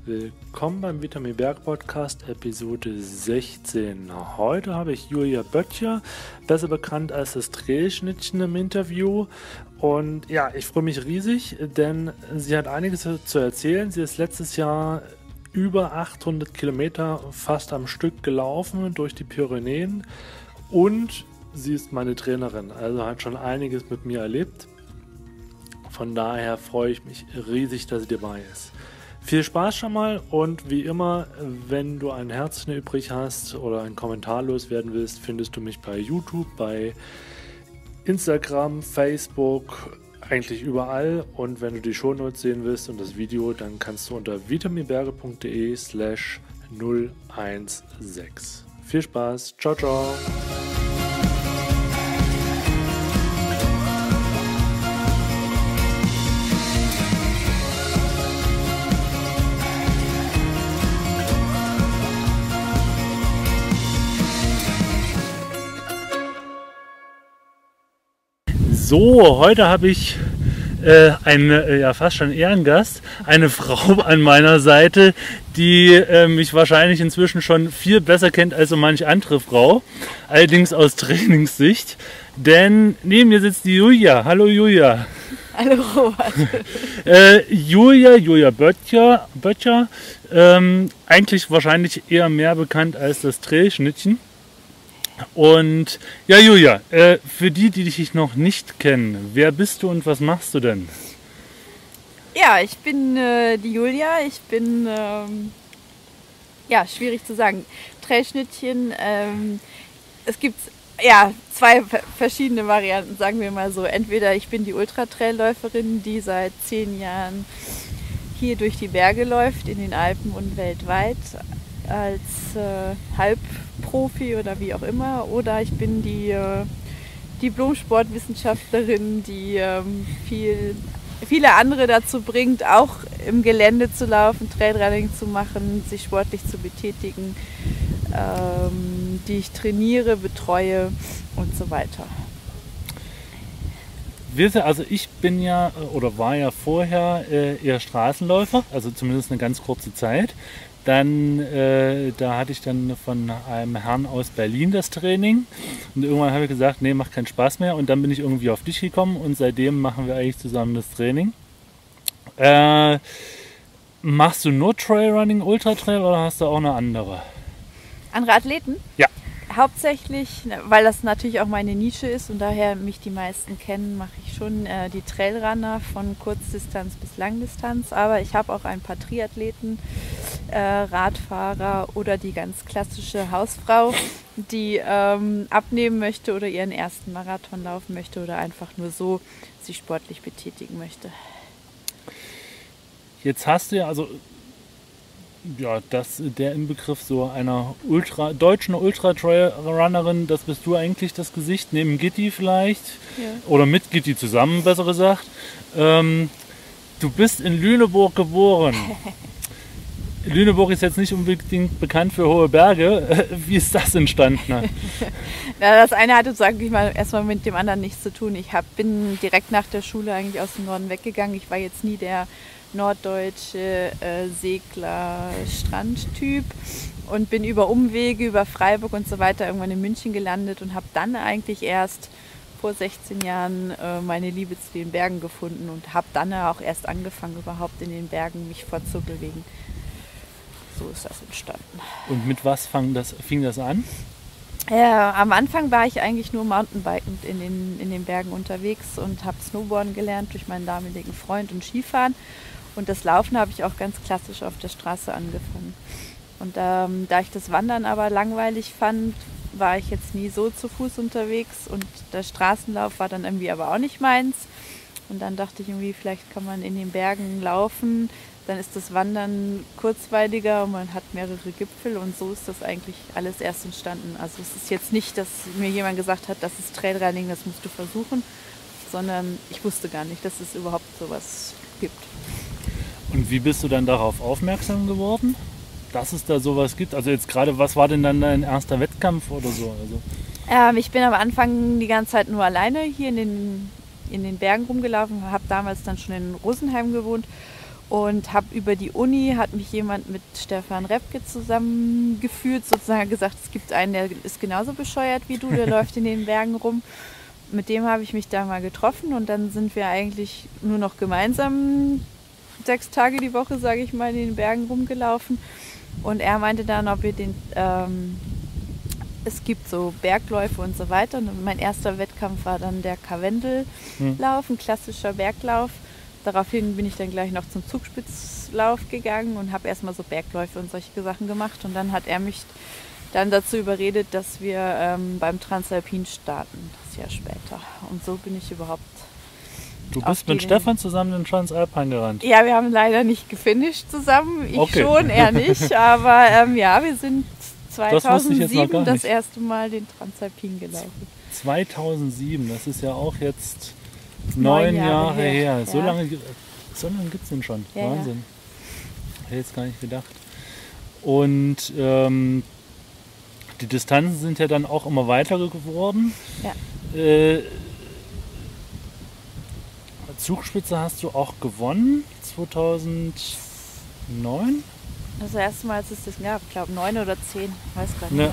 Willkommen beim Vitamin Berg Podcast Episode 16. Heute habe ich Julia Böttcher, besser bekannt als das Drehschnittchen im Interview. Und ja, ich freue mich riesig, denn sie hat einiges zu erzählen. Sie ist letztes Jahr über 800 Kilometer fast am Stück gelaufen durch die Pyrenäen und sie ist meine Trainerin, also hat schon einiges mit mir erlebt. Von daher freue ich mich riesig, dass sie dabei ist. Viel Spaß schon mal und wie immer, wenn du ein Herzchen übrig hast oder einen Kommentar loswerden willst, findest du mich bei YouTube, bei Instagram, Facebook, eigentlich überall. Und wenn du die Shownotes sehen willst und das Video, dann kannst du unter vitaminberge.de/016. Viel Spaß, ciao, ciao! So, heute habe ich einen fast schon Ehrengast, eine Frau an meiner Seite, die mich wahrscheinlich inzwischen schon viel besser kennt als so manch andere Frau, allerdings aus Trainingssicht, denn neben mir sitzt die Julia. Hallo Julia. Hallo Robert. Julia Böttcher, eigentlich wahrscheinlich eher mehr bekannt als das Drehschnittchen. Und ja, Julia, für die dich noch nicht kennen, wer bist du und was machst du denn? Ja, ich bin die Julia. Ich bin, schwierig zu sagen, Trailschnittchen. Es gibt zwei verschiedene Varianten, sagen wir mal so. Entweder ich bin die Ultratrailläuferin, die seit 10 Jahren hier durch die Berge läuft, in den Alpen und weltweit, als Halbprofi oder wie auch immer, oder ich bin die Diplom-Sportwissenschaftlerin, die viele andere dazu bringt, auch im Gelände zu laufen, Trailrunning zu machen, sich sportlich zu betätigen, die ich trainiere, betreue und so weiter. Also ich bin ja oder war ja vorher eher Straßenläufer, also zumindest eine ganz kurze Zeit. Dann, da hatte ich dann von einem Herrn aus Berlin das Training und irgendwann habe ich gesagt, nee, macht keinen Spaß mehr und dann bin ich irgendwie auf dich gekommen und seitdem machen wir eigentlich zusammen das Training. Machst du nur Trailrunning, Ultratrail oder hast du auch eine andere? Andere Athleten? Ja. Hauptsächlich, weil das natürlich auch meine Nische ist und daher mich die meisten kennen, mache ich schon die Trailrunner von Kurzdistanz bis Langdistanz, aber ich habe auch ein paar Triathleten, Radfahrer oder die ganz klassische Hausfrau, die abnehmen möchte oder ihren ersten Marathon laufen möchte oder einfach nur so sich sportlich betätigen möchte. Jetzt hast du ja der Inbegriff so einer deutschen Ultra-Trail-Runnerin, das bist du eigentlich das Gesicht, neben Gitti vielleicht, ja. Oder mit Gitti zusammen, besser gesagt. Du bist in Lüneburg geboren. Lüneburg ist jetzt nicht unbedingt bekannt für hohe Berge. Wie ist das entstanden? Das eine hatte, sage ich mal, erstmal mit dem anderen nichts zu tun. Ich bin direkt nach der Schule eigentlich aus dem Norden weggegangen. Ich war jetzt nie der norddeutsche Segler-Strandtyp und bin über Umwege, über Freiburg und so weiter irgendwann in München gelandet und habe dann eigentlich erst vor 16 Jahren meine Liebe zu den Bergen gefunden und habe dann auch erst angefangen, überhaupt in den Bergen mich fortzubewegen. So ist das entstanden. Und mit was fing das an? Am Anfang war ich eigentlich nur Mountainbikend in den Bergen unterwegs und habe Snowboarden gelernt durch meinen damaligen Freund und Skifahren. Und das Laufen habe ich auch ganz klassisch auf der Straße angefangen. Und da ich das Wandern aber langweilig fand, war ich jetzt nie so zu Fuß unterwegs. Und der Straßenlauf war dann irgendwie aber auch nicht meins. Und dann dachte ich irgendwie, vielleicht kann man in den Bergen laufen. Dann ist das Wandern kurzweiliger und man hat mehrere Gipfel. Und so ist das eigentlich alles erst entstanden. Also es ist jetzt nicht, dass mir jemand gesagt hat, das ist Trailrunning, das musst du versuchen. Sondern ich wusste gar nicht, dass es überhaupt sowas gibt. Und wie bist du dann darauf aufmerksam geworden, dass es da sowas gibt? Also jetzt gerade, was war denn dann dein erster Wettkampf oder so? Ich bin am Anfang die ganze Zeit nur alleine hier in den Bergen rumgelaufen, habe damals dann schon in Rosenheim gewohnt Und habe über die Uni, hat mich jemand mit Stefan Repke zusammengeführt, sozusagen gesagt, es gibt einen, der ist genauso bescheuert wie du, der läuft in den Bergen rum. Mit dem habe ich mich da mal getroffen und dann sind wir eigentlich nur noch gemeinsam 6 Tage die Woche, sage ich mal, in den Bergen rumgelaufen. Und er meinte dann, ob wir es gibt so Bergläufe und so weiter. Und mein erster Wettkampf war dann der Karwendellauf, ein klassischer Berglauf. Daraufhin bin ich dann gleich noch zum Zugspitzlauf gegangen und habe erstmal so Bergläufe und solche Sachen gemacht. Und dann hat er mich dann dazu überredet, dass wir beim Transalpin starten, das Jahr später. Und so bin ich überhaupt. Du bist mit Stefan zusammen den Transalpin gerannt? Ja, wir haben leider nicht gefinisht zusammen. Ich okay. schon, er nicht. Aber ja, wir sind 2007 das erste Mal den Transalpin gelaufen. 2007, das ist ja auch jetzt 9 Jahre her. Ja. So lange gibt es den schon. Ja, Wahnsinn. Ja. Hätte jetzt gar nicht gedacht. Und die Distanzen sind ja dann auch immer weiter geworden. Ja. Zugspitze hast du auch gewonnen, 2009? Das erste Mal, als es das gab, ich glaube 9 oder 10, weiß gar nicht mehr.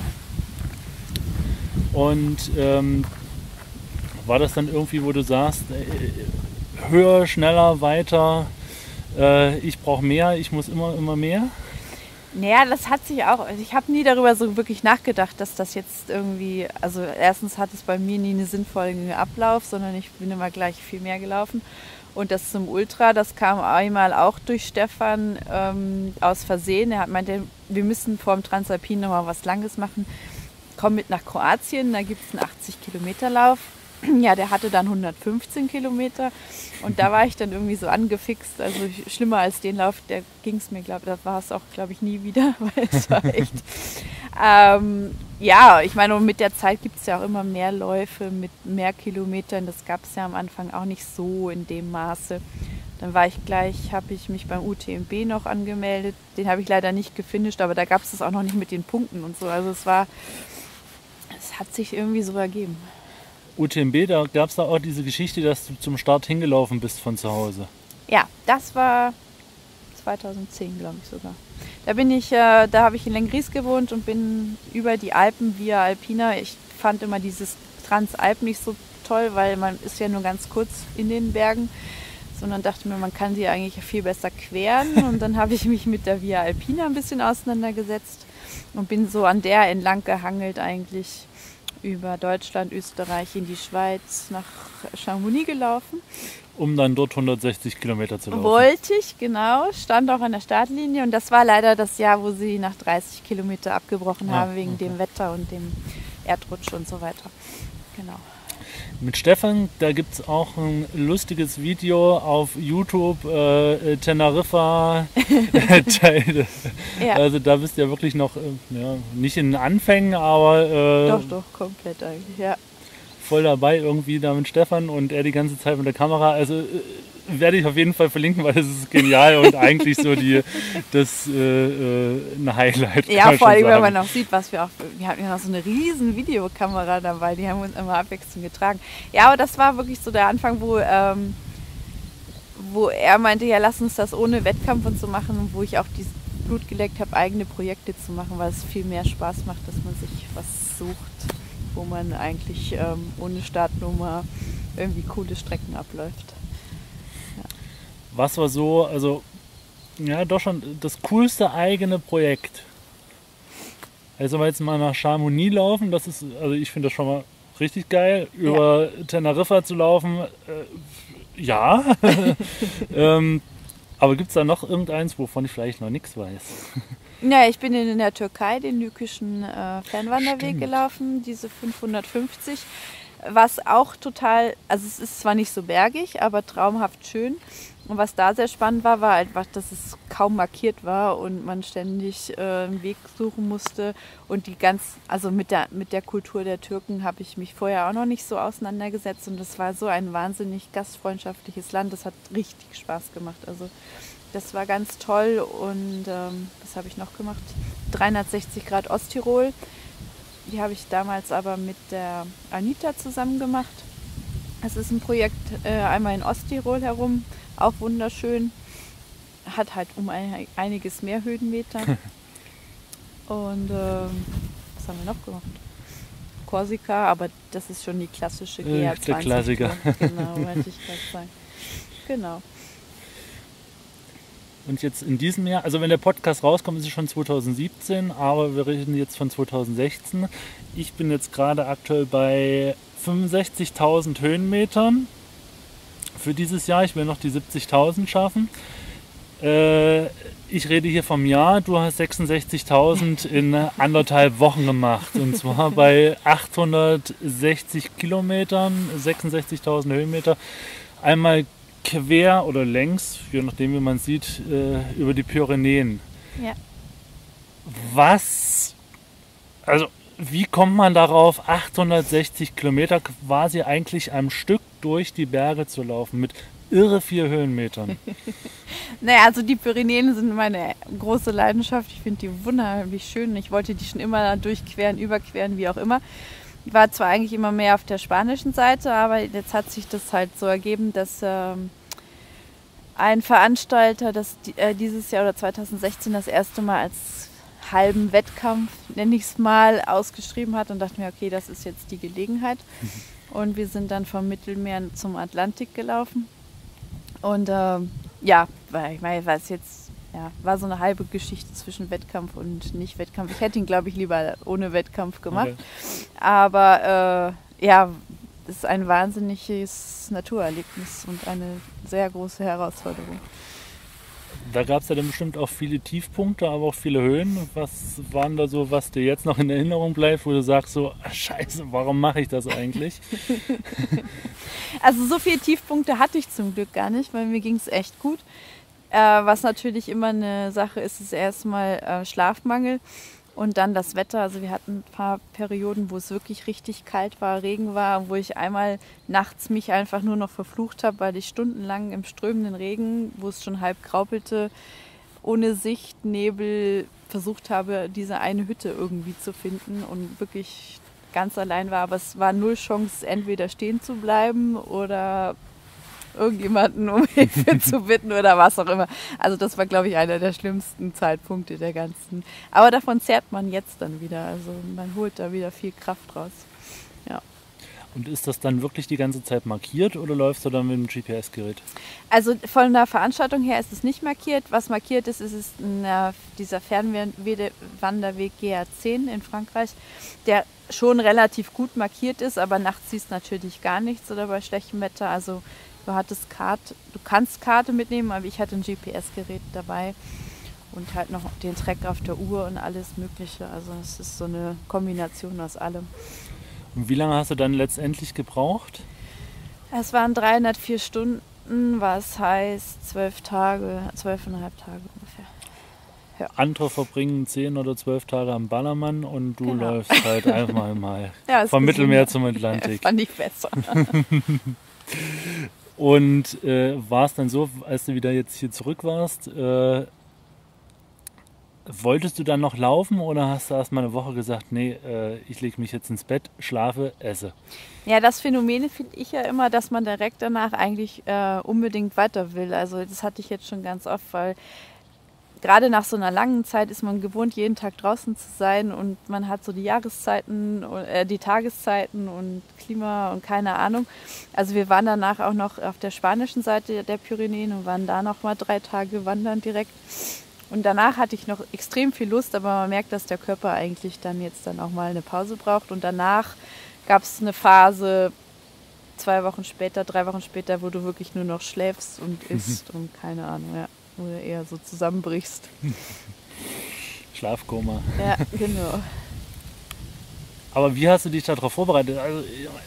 Und war das dann irgendwie, wo du sagst, höher, schneller, weiter, ich brauche mehr, ich muss immer mehr? Naja, das hat sich auch, ich habe nie darüber so wirklich nachgedacht, dass das jetzt irgendwie, also erstens hat es bei mir nie einen sinnvollen Ablauf, sondern ich bin immer gleich viel mehr gelaufen. Und das zum Ultra, das kam einmal auch durch Stefan aus Versehen. Er meinte, wir müssen vor dem Transalpin nochmal was Langes machen. Komm mit nach Kroatien, da gibt es einen 80-Kilometer-Lauf. Ja, der hatte dann 115 Kilometer und da war ich dann irgendwie so angefixt, also schlimmer als den Lauf, der ging es mir, da war es auch, glaube ich, nie wieder, weil es war echt, ja, ich meine, mit der Zeit gibt es ja auch immer mehr Läufe mit mehr Kilometern, das gab es ja am Anfang auch nicht so in dem Maße. Dann habe ich mich beim UTMB noch angemeldet, den habe ich leider nicht gefinisht, aber da gab es das auch noch nicht mit den Punkten und so, also es hat sich irgendwie so ergeben. UTMB, da gab es da auch diese Geschichte, dass du zum Start hingelaufen bist von zu Hause. Ja, das war 2010, glaube ich sogar. Da habe ich in Lengries gewohnt und bin über die Alpen via Alpina. Ich fand immer dieses Transalp nicht so toll, weil man ist ja nur ganz kurz in den Bergen, sondern dachte mir, man kann sie eigentlich viel besser queren. Und dann habe ich mich mit der Via Alpina ein bisschen auseinandergesetzt und bin so an der entlang gehangelt eigentlich über Deutschland, Österreich in die Schweiz nach Chamonix gelaufen. Um dann dort 160 Kilometer zu laufen. Wollte ich, genau. Stand auch an der Startlinie und das war leider das Jahr, wo sie nach 30 Kilometer abgebrochen haben wegen dem Wetter und dem Erdrutsch und so weiter. Genau. Mit Stefan, da gibt es auch ein lustiges Video auf YouTube, Teneriffa. Ja. Also da bist du ja wirklich noch, nicht in den Anfängen, aber doch, komplett eigentlich, ja. Voll dabei irgendwie da mit Stefan und er die ganze Zeit mit der Kamera. Also werde ich auf jeden Fall verlinken, weil das ist genial und eigentlich so ein Highlight. Ja, vor allem, wenn man auch sieht, wir hatten ja noch so eine riesen Videokamera dabei, die haben uns immer abwechselnd getragen. Ja, aber das war wirklich so der Anfang, wo er meinte, ja, lass uns das ohne Wettkampf und so machen und wo ich auch dieses Blut geleckt habe, eigene Projekte zu machen, weil es viel mehr Spaß macht, dass man sich was sucht, wo man eigentlich ohne Startnummer irgendwie coole Strecken abläuft. Ja. Was war so, also ja, doch schon das coolste eigene Projekt? Also wenn wir jetzt mal nach Chamonix laufen, das ist, also ich finde das schon mal richtig geil. Über Teneriffa zu laufen, ja. Aber gibt es da noch irgendeins, wovon ich vielleicht noch nichts weiß? Ja, ich bin in der Türkei den lykischen Fernwanderweg gelaufen, diese 550, was auch total, also es ist zwar nicht so bergig, aber traumhaft schön. Und was da sehr spannend war einfach, dass es kaum markiert war und man ständig einen Weg suchen musste. Und also mit der Kultur der Türken habe ich mich vorher auch noch nicht so auseinandergesetzt. Und das war so ein wahnsinnig gastfreundschaftliches Land. Das hat richtig Spaß gemacht. Also das war ganz toll. Und was habe ich noch gemacht? 360 Grad Osttirol. Die habe ich damals aber mit der Anita zusammen gemacht. Es ist ein Projekt einmal in Osttirol herum. Auch wunderschön. hat halt einiges mehr Höhenmeter. Und was haben wir noch gemacht? Korsika, aber das ist schon die klassische GR20. Der Klassiker. Genau, wollte ich gerade sagen. Genau. Und jetzt in diesem Jahr, also wenn der Podcast rauskommt, ist es schon 2017, aber wir reden jetzt von 2016. Ich bin jetzt gerade aktuell bei 65.000 Höhenmetern für dieses Jahr. Ich will noch die 70.000 schaffen. Ich rede hier vom Jahr. Du hast 66.000 in 1,5 Wochen gemacht. Und zwar bei 860 Kilometern, 66.000 Höhenmeter. Einmal quer oder längs, je nachdem wie man sieht, über die Pyrenäen. Ja. Wie kommt man darauf, 860 Kilometer quasi eigentlich am Stück durch die Berge zu laufen mit irre 4 Höhenmetern? Naja, also die Pyrenäen sind meine große Leidenschaft. Ich finde die wunderlich schön. Ich wollte die schon immer durchqueren, überqueren, wie auch immer. Ich war zwar eigentlich immer mehr auf der spanischen Seite, aber jetzt hat sich das halt so ergeben, dass ein Veranstalter dieses Jahr oder 2016 das erste Mal als halben Wettkampf, nenne ich es mal, ausgeschrieben hat und dachte mir, okay, das ist jetzt die Gelegenheit. Und wir sind dann vom Mittelmeer zum Atlantik gelaufen. Und war so eine halbe Geschichte zwischen Wettkampf und Nicht-Wettkampf. Ich hätte ihn, glaube ich, lieber ohne Wettkampf gemacht. Okay. Aber es ist ein wahnsinniges Naturerlebnis und eine sehr große Herausforderung. Da gab es ja dann bestimmt auch viele Tiefpunkte, aber auch viele Höhen. Was waren da so, was dir jetzt noch in Erinnerung bleibt, wo du sagst so, scheiße, warum mache ich das eigentlich? Also so viele Tiefpunkte hatte ich zum Glück gar nicht, weil mir ging es echt gut. Was natürlich immer eine Sache ist, ist erstmal Schlafmangel und dann das Wetter. Also wir hatten ein paar Perioden, wo es wirklich richtig kalt war, Regen war, wo ich einmal nachts mich einfach nur noch verflucht habe, weil ich stundenlang im strömenden Regen, wo es schon halb graupelte, ohne Sicht, Nebel versucht habe, diese eine Hütte irgendwie zu finden und wirklich ganz allein war. Aber es war null Chance, entweder stehen zu bleiben oder irgendjemanden um Hilfe zu bitten oder was auch immer. Also das war, glaube ich, einer der schlimmsten Zeitpunkte der ganzen. Aber davon zehrt man jetzt dann wieder. Also man holt da wieder viel Kraft raus. Ja. Und ist das dann wirklich die ganze Zeit markiert oder läufst du dann mit dem GPS-Gerät? Also von der Veranstaltung her ist es nicht markiert. Was markiert ist, ist dieser Fernwanderweg GR10 in Frankreich, der schon relativ gut markiert ist, aber nachts siehst du natürlich gar nichts oder bei schlechtem Wetter. Also du kannst Karte mitnehmen, aber ich hatte ein GPS-Gerät dabei und halt noch den Tracker auf der Uhr und alles Mögliche. Also es ist so eine Kombination aus allem. Und wie lange hast du dann letztendlich gebraucht? Es waren 304 Stunden, was heißt 12,5 Tage ungefähr. Ja. Andere verbringen 10 oder 12 Tage am Ballermann und du läufst halt einfach mal vom Mittelmeer zum Atlantik. Fand ich besser. Und war es dann so, als du wieder jetzt hier zurück warst, wolltest du dann noch laufen oder hast du erst mal eine Woche gesagt, nee, ich lege mich jetzt ins Bett, schlafe, esse? Ja, das Phänomen finde ich ja immer, dass man direkt danach eigentlich unbedingt weiter will. Also das hatte ich jetzt schon ganz oft, weil gerade nach so einer langen Zeit ist man gewohnt, jeden Tag draußen zu sein und man hat so die Jahreszeiten, die Tageszeiten und Klima und keine Ahnung. Also wir waren danach auch noch auf der spanischen Seite der Pyrenäen und waren da noch mal 3 Tage wandern direkt. Und danach hatte ich noch extrem viel Lust, aber man merkt, dass der Körper eigentlich dann auch mal eine Pause braucht. Und danach gab es eine Phase, 3 Wochen später, wo du wirklich nur noch schläfst und isst und keine Ahnung, ja. Oder eher so zusammenbrichst. Schlafkoma. Ja, genau. Aber wie hast du dich darauf vorbereitet? Also,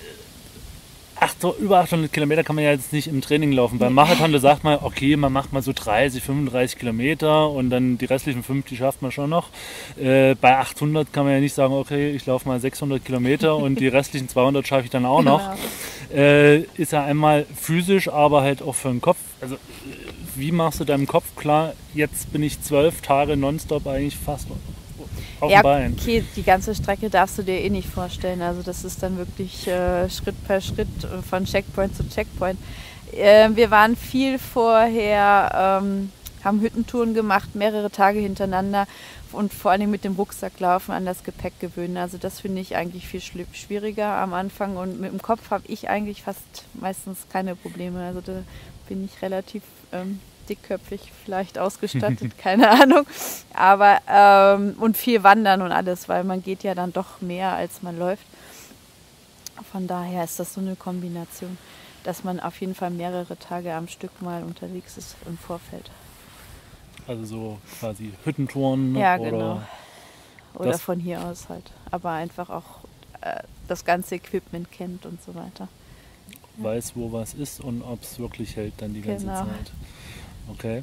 über 800 Kilometer kann man ja jetzt nicht im Training laufen. Beim Marathon, da sagt man, okay, man macht mal so 30, 35 Kilometer und dann die restlichen 50 schafft man schon noch. Bei 800 kann man ja nicht sagen, okay, ich laufe mal 600 Kilometer und die restlichen 200 schaffe ich dann auch noch. Ist ja einmal physisch, aber halt auch für den Kopf. Also wie machst du deinem Kopf klar, jetzt bin ich 12 Tage nonstop eigentlich fast auf dem Bein? Okay, die ganze Strecke darfst du dir eh nicht vorstellen. Also das ist dann wirklich Schritt per Schritt von Checkpoint zu Checkpoint. Wir waren viel vorher, haben Hüttentouren gemacht, mehrere Tage hintereinander und vor allem mit dem Rucksacklaufen an das Gepäck gewöhnen. Also das finde ich eigentlich viel schwieriger am Anfang und mit dem Kopf habe ich eigentlich fast meistens keine Probleme. Also da bin ich relativ dickköpfig vielleicht ausgestattet, keine Ahnung. Aber und viel wandern und alles, weil man geht ja dann doch mehr, als man läuft. Von daher ist das so eine Kombination, dass man auf jeden Fall mehrere Tage am Stück mal unterwegs ist im Vorfeld. Also so quasi Hüttentouren ja, genau. Oder von hier aus halt. Aber einfach auch das ganze Equipment kennt und so weiter. Weiß, wo was ist und ob es wirklich hält dann die ganze Zeit. Okay.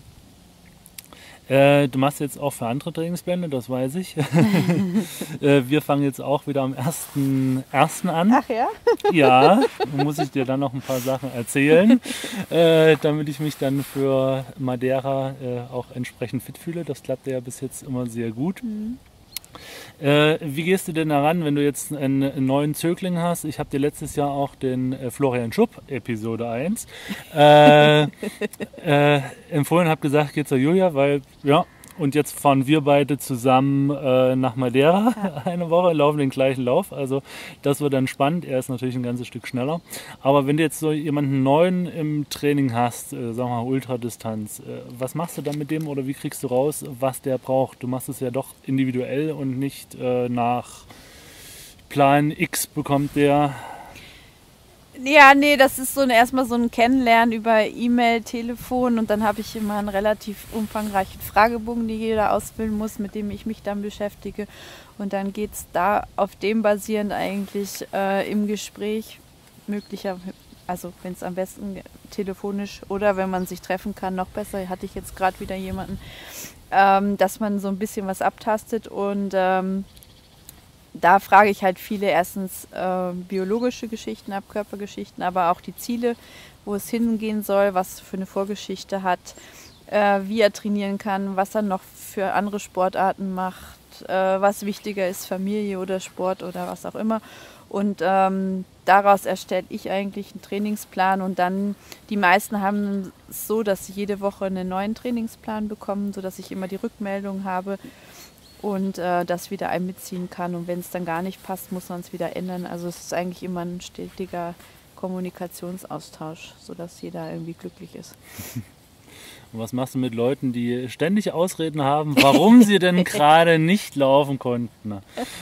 Du machst jetzt auch für andere Trainingspläne, das weiß ich. Wir fangen jetzt auch wieder am 1.1. an. Ach ja? Ja, muss ich dir dann noch ein paar Sachen erzählen, damit ich mich dann für Madeira auch entsprechend fit fühle. Das klappt ja bis jetzt immer sehr gut. Mhm. Wie gehst du denn daran, wenn du jetzt einen neuen Zögling hast? Ich habe dir letztes Jahr auch den Florian Schupp, Episode 1, empfohlen, habe gesagt, geh zur Julia, weil, ja, und jetzt fahren wir beide zusammen nach Madeira eine Woche, laufen den gleichen Lauf, also das wird dann spannend. Er ist natürlich ein ganzes Stück schneller, aber wenn du jetzt so jemanden neuen im Training hast, sagen wir mal Ultradistanz, was machst du dann mit dem oder wie kriegst du raus, was der braucht? Du machst es ja doch individuell und nicht nach Plan X bekommt der. Ja, nee, das ist erstmal so ein Kennenlernen über E-Mail, Telefon und dann habe ich immer einen relativ umfangreichen Fragebogen, den jeder ausfüllen muss, mit dem ich mich dann beschäftige. Und dann geht es da auf dem basierend eigentlich im Gespräch also wenn es am besten telefonisch oder wenn man sich treffen kann, noch besser, hatte ich jetzt gerade wieder jemanden, dass man so ein bisschen was abtastet und da frage ich halt viele erstens biologische Geschichten ab, Körpergeschichten, aber auch die Ziele, wo es hingehen soll, was für eine Vorgeschichte hat, wie er trainieren kann, was er noch für andere Sportarten macht, was wichtiger ist, Familie oder Sport oder was auch immer. Und daraus erstelle ich eigentlich einen Trainingsplan und dann, die meisten haben es so, dass sie jede Woche einen neuen Trainingsplan bekommen, sodass ich immer die Rückmeldung habe und das wieder mitziehen kann. Und wenn es dann gar nicht passt, muss man es wieder ändern. Also es ist eigentlich immer ein stetiger Kommunikationsaustausch, sodass jeder irgendwie glücklich ist. Und was machst du mit Leuten, die ständig Ausreden haben, warum sie denn gerade nicht laufen konnten?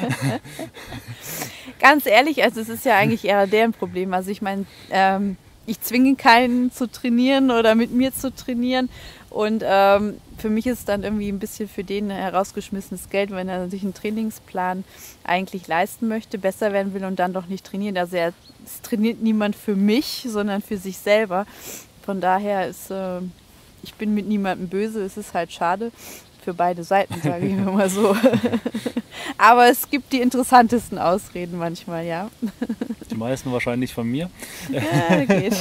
Ganz ehrlich, also es ist ja eigentlich eher deren Problem. Also ich meine, ich zwinge keinen zu trainieren oder mit mir zu trainieren. Und für mich ist es dann irgendwie ein bisschen für den herausgeschmissenes Geld, wenn er sich einen Trainingsplan eigentlich leisten möchte, besser werden will und dann doch nicht trainiert. Also es trainiert niemand für mich, sondern für sich selber. Von daher ist, ich bin mit niemandem böse, es ist halt schade. Für beide Seiten, sage ich mal so. Aber es gibt die interessantesten Ausreden manchmal, ja. Die meisten wahrscheinlich von mir. Ja, geht.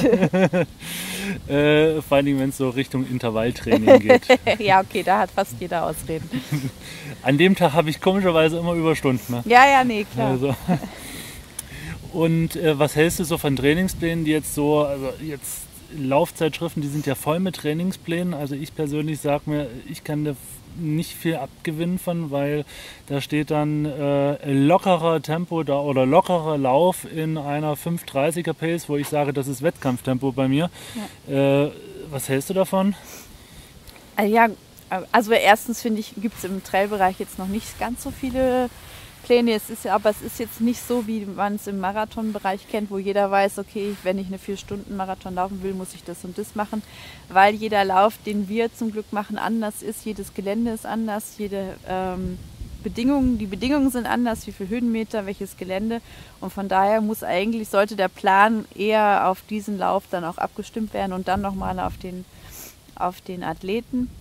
Vor allem, wenn es so Richtung Intervalltraining geht. Ja, okay, da hat fast jeder Ausreden. An dem Tag habe ich komischerweise immer Überstunden. Ne? Ja, nee, klar. Also. Und was hältst du so von Trainingsplänen, die jetzt so, also jetzt Laufzeitschriften, die sind ja voll mit Trainingsplänen. Also ich persönlich sage mir, ich kann da nicht viel abgewinnen von, weil da steht dann lockerer Tempo da oder lockerer Lauf in einer 5:30er Pace, wo ich sage, das ist Wettkampftempo bei mir. Ja. Was hältst du davon? Ja, also erstens finde ich, gibt es im Trailbereich jetzt noch nicht ganz so viele Pläne. Aber es ist jetzt nicht so, wie man es im Marathonbereich kennt, wo jeder weiß, okay, wenn ich eine 4-Stunden-Marathon laufen will, muss ich das und das machen, weil jeder Lauf, den wir zum Glück machen, anders ist. Jedes Gelände ist anders, die Bedingungen sind anders, wie viele Höhenmeter, welches Gelände. Und von daher sollte der Plan eher auf diesen Lauf dann auch abgestimmt werden und dann nochmal auf den Athleten.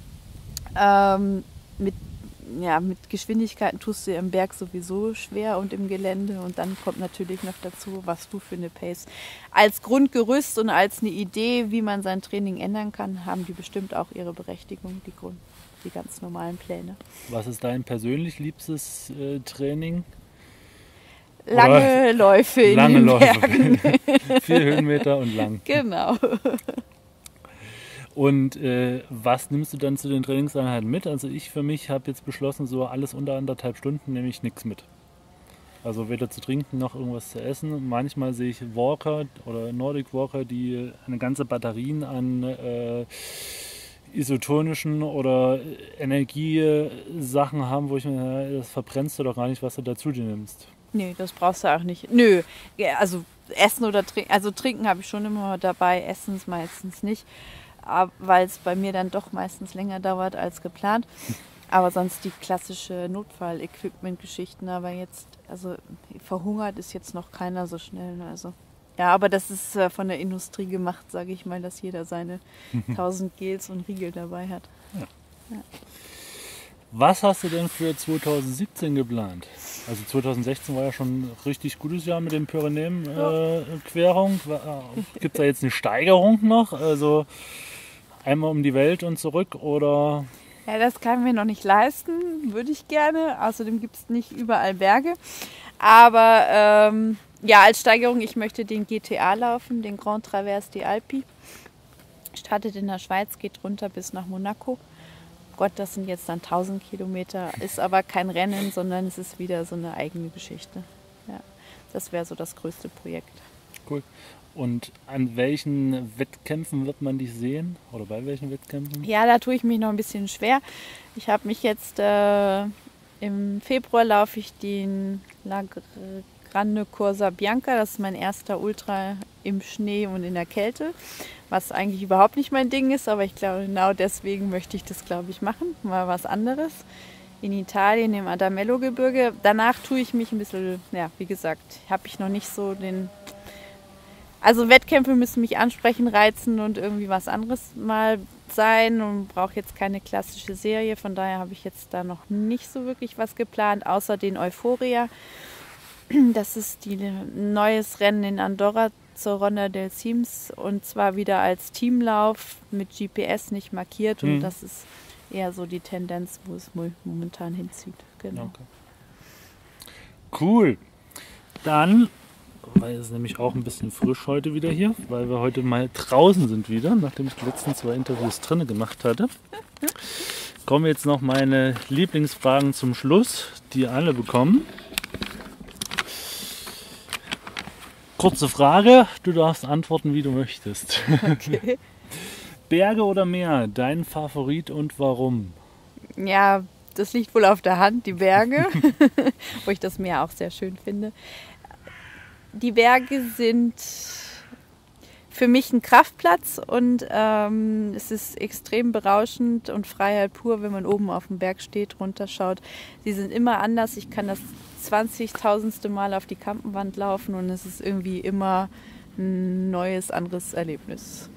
Mit Geschwindigkeiten tust du im Berg sowieso schwer und im Gelände und dann kommt natürlich noch dazu, was du für eine Pace. Als Grundgerüst und als eine Idee, wie man sein Training ändern kann, haben die bestimmt auch ihre Berechtigung, die ganz normalen Pläne. Was ist dein persönlich liebstes Training? Lange Läufe in den Bergen. 4 Höhenmeter und lang. Genau. Und was nimmst du dann zu den Trainingseinheiten mit? Also ich für mich habe jetzt beschlossen, so alles unter 1,5 Stunden nehme ich nichts mit. Also weder zu trinken noch irgendwas zu essen. Manchmal sehe ich Walker oder Nordic Walker, die eine ganze Batterien an isotonischen oder Energiesachen haben, wo ich mir, das verbrennst du doch gar nicht, was du dazu dir nimmst. Nee, das brauchst du auch nicht. Nö, also Essen oder Trinken, also Trinken habe ich schon immer dabei, Essen meistens nicht, weil es bei mir dann doch meistens länger dauert als geplant. Aber sonst die klassische Notfall-Equipment-Geschichten, aber jetzt, also verhungert ist jetzt noch keiner so schnell. Also ja, aber das ist von der Industrie gemacht, sage ich mal, dass jeder seine 1000 Gels und Riegel dabei hat. Ja. Was hast du denn für 2017 geplant? Also 2016 war ja schon ein richtig gutes Jahr mit den Pyrenäen-Querung. Gibt es da jetzt eine Steigerung noch? Also einmal um die Welt und zurück oder? Ja, das kann ich mir noch nicht leisten, würde ich gerne. Außerdem gibt es nicht überall Berge. Aber ja, als Steigerung, ich möchte den GTA laufen, den Grand Traverse des Alpes. Startet in der Schweiz, geht runter bis nach Monaco. Gott, das sind jetzt dann 1000 Kilometer, ist aber kein Rennen, sondern es ist wieder so eine eigene Geschichte. Ja, das wäre so das größte Projekt. Cool. Und an welchen Wettkämpfen wird man dich sehen? Oder bei welchen Wettkämpfen? Ja, da tue ich mich noch ein bisschen schwer. Ich habe mich jetzt im Februar laufe ich den La Grande Corsa Bianca. Das ist mein erster Ultra im Schnee und in der Kälte. Was eigentlich überhaupt nicht mein Ding ist, aber ich glaube, genau deswegen möchte ich das, glaube ich, machen. Mal was anderes. In Italien, im Adamello-Gebirge. Danach tue ich mich ein bisschen, ja, wie gesagt, habe ich noch nicht so den... Also Wettkämpfe müssen mich ansprechen, reizen und irgendwie was anderes mal sein und brauche jetzt keine klassische Serie. Von daher habe ich jetzt da noch nicht so wirklich was geplant, außer den Euphoria. Das ist ein neues Rennen in Andorra zur Ronda del Cims und zwar wieder als Teamlauf mit GPS nicht markiert und das ist eher so die Tendenz, wo es momentan hinzieht. Genau. Okay. Cool. Dann, weil es nämlich auch ein bisschen frisch heute wieder hier, weil wir heute mal draußen sind wieder, nachdem ich die letzten 2 Interviews drinnen gemacht hatte, kommen jetzt noch meine Lieblingsfragen zum Schluss, die alle bekommen. Kurze Frage, du darfst antworten, wie du möchtest. Okay. Berge oder Meer, dein Favorit und warum? Ja, das liegt wohl auf der Hand, die Berge, wo ich das Meer auch sehr schön finde. Die Berge sind für mich ein Kraftplatz und es ist extrem berauschend und Freiheit pur, wenn man oben auf dem Berg steht, runterschaut. Sie sind immer anders. Ich kann das 20.000. Mal auf die Kampenwand laufen und es ist irgendwie immer ein neues, anderes Erlebnis.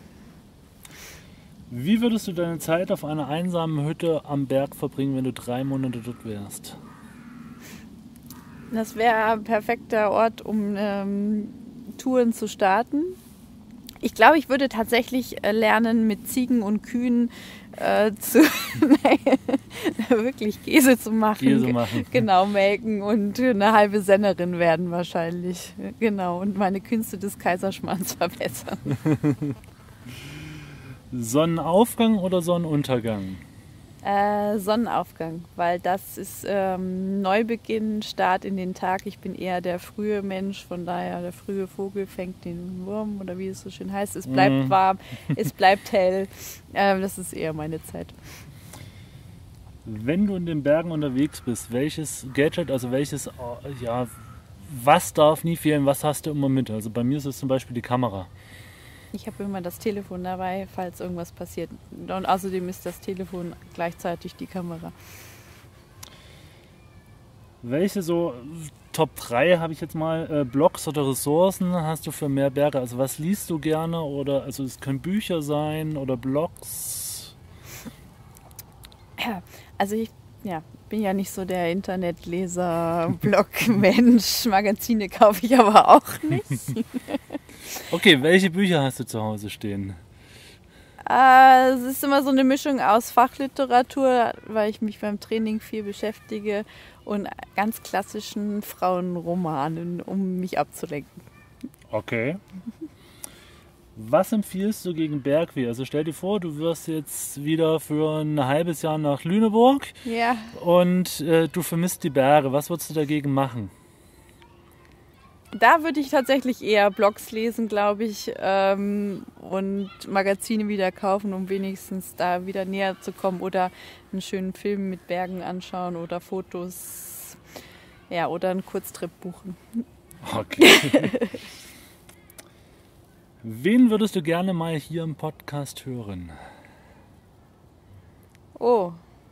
Wie würdest du deine Zeit auf einer einsamen Hütte am Berg verbringen, wenn du 3 Monate dort wärst? Das wäre ein perfekter Ort, um Touren zu starten. Ich glaube, ich würde tatsächlich lernen, mit Ziegen und Kühen wirklich Käse zu machen. Käse machen. Genau, melken und eine halbe Sennerin werden wahrscheinlich. Genau, und meine Künste des Kaiserschmarrns verbessern. Sonnenaufgang oder Sonnenuntergang? Sonnenaufgang, weil das ist Neubeginn, Start in den Tag. Ich bin eher der frühe Mensch, von daher der frühe Vogel fängt den Wurm oder wie es so schön heißt. Es bleibt warm, es bleibt hell. Das ist eher meine Zeit. Wenn du in den Bergen unterwegs bist, welches Gadget, also welches, ja, was darf nie fehlen, was hast du immer mit? Also bei mir ist es zum Beispiel die Kamera. Ich habe immer das Telefon dabei, falls irgendwas passiert. Und außerdem ist das Telefon gleichzeitig die Kamera. Welche so Top 3 habe ich jetzt mal, Blogs oder Ressourcen hast du für mehr Berge? Also was liest du gerne? Oder also es können Bücher sein oder Blogs? Also ich bin ja nicht so der Internetleser, Blog-Mensch. Magazine kaufe ich aber auch nicht. Okay, welche Bücher hast du zu Hause stehen? Es ist immer so eine Mischung aus Fachliteratur, weil ich mich beim Training viel beschäftige, und ganz klassischen Frauenromanen, um mich abzulenken. Okay. Was empfiehlst du gegen Bergweh? Also stell dir vor, du wirst jetzt wieder für ein halbes Jahr nach Lüneburg und du vermisst die Berge. Was würdest du dagegen machen? Da würde ich tatsächlich eher Blogs lesen, glaube ich, und Magazine wieder kaufen, um wenigstens da wieder näher zu kommen oder einen schönen Film mit Bergen anschauen oder Fotos, ja, oder einen Kurztrip buchen. Okay. Wen würdest du gerne mal hier im Podcast hören? Oh.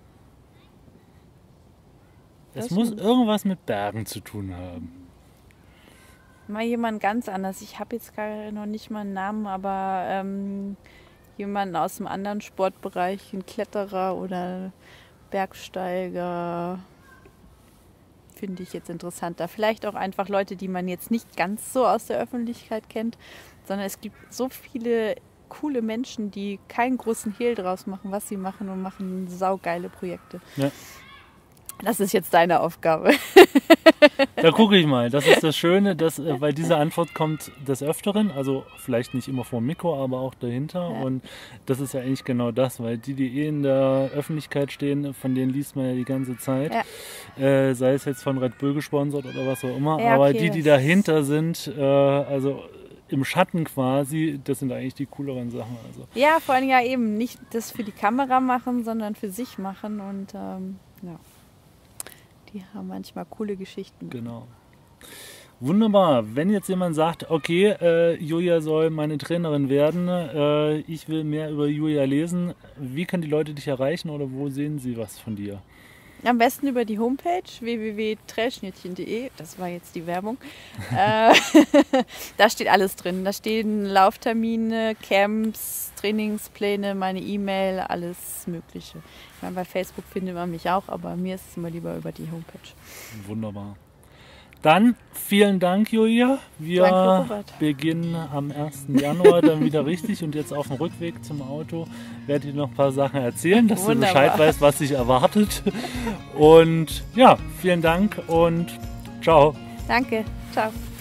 Es muss irgendwas mit Bergen zu tun haben. Mal jemand ganz anders. Ich habe jetzt gar noch nicht mal einen Namen, aber jemanden aus einem anderen Sportbereich, ein Kletterer oder Bergsteiger, finde ich jetzt interessanter. Vielleicht auch einfach Leute, die man jetzt nicht ganz so aus der Öffentlichkeit kennt, sondern es gibt so viele coole Menschen, die keinen großen Hehl draus machen, was sie machen und machen saugeile Projekte. Ja. Das ist jetzt deine Aufgabe. Da gucke ich mal. Das ist das Schöne, weil diese Antwort kommt des Öfteren, also vielleicht nicht immer vor dem Mikro, aber auch dahinter. Ja. Und das ist ja eigentlich genau das, weil die in der Öffentlichkeit stehen, von denen liest man ja die ganze Zeit. Ja. Sei es jetzt von Red Bull gesponsert oder was auch immer. Ja, okay. Aber die dahinter sind, also im Schatten quasi, das sind eigentlich die cooleren Sachen. Also. Ja, vor allem ja eben nicht das für die Kamera machen, sondern für sich machen und ja. Die haben manchmal coole Geschichten. Genau. Wunderbar. Wenn jetzt jemand sagt, okay, Julia soll meine Trainerin werden, ich will mehr über Julia lesen, wie können die Leute dich erreichen oder wo sehen sie was von dir? Am besten über die Homepage www.trailschnittchen.de, das war jetzt die Werbung. Da steht alles drin. Da stehen Lauftermine, Camps, Trainingspläne, meine E-Mail, alles Mögliche. Ich meine, bei Facebook findet man mich auch, aber mir ist es immer lieber über die Homepage. Wunderbar. Dann vielen Dank, Julia. Wir beginnen am 1. Januar dann wieder richtig und jetzt auf dem Rückweg zum Auto werde ich noch ein paar Sachen erzählen, dass du Bescheid weißt, was dich erwartet. Und ja, vielen Dank und ciao. Danke, ciao.